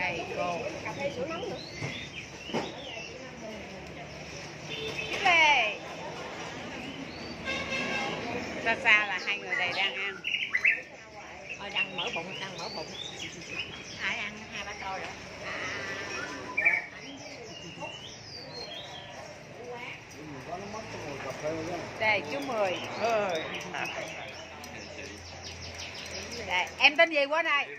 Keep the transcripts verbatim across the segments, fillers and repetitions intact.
Đây cô. Cà phê sữa nóng nữa. Lê. Xa xa là hai người này đang ăn. Ờ, đang mở bụng, đang mở bụng. Ai ăn hai ba tô rồi. Đây chú Mười. Ừ. Đây, em tên gì quá đây?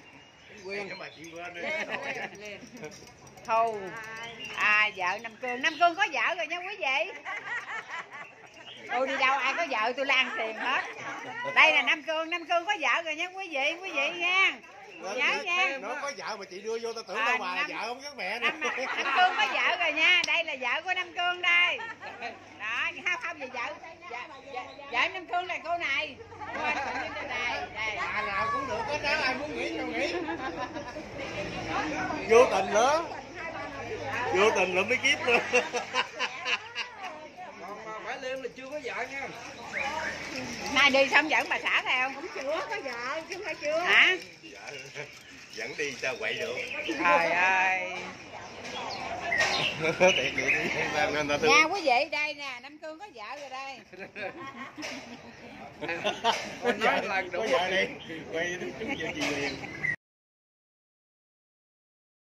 Thu. À, vợ Nam Cương. Nam Cương có vợ rồi nha quý vị. Tôi đi đâu ai có vợ tôi lan tiền hết. Đây là Nam Cương. Nam Cương có vợ rồi nha quý vị. Quý vị nha. Nhớ nha. Nó có vợ mà chị đưa vô tao tưởng đâu bà là vợ không các mẹ nè. Nam, Nam Cương có vợ rồi nha. Đây là vợ của Nam Cương đây. Đó, không không về vợ. Dạ, dạ, vợ Nam Cương là cô này. Cô anh đây, đây. À nào cũng được hết đó, ai muốn nghỉ cho nghỉ. Vô tình nữa. Vô tình nữa mới kiếp nữa. Còn phải Liêm là chưa có vợ nha. Nay đi xong dẫn bà xã theo. Cũng chưa có vợ chứ phải chưa. Hả? Dẫn đi sao quậy được. Trời ơi. Nha quý vị, đây nè, Nam Cương có vợ rồi đây. Nói lần đủ. Có vợ đi. Quay chúng về chị liền.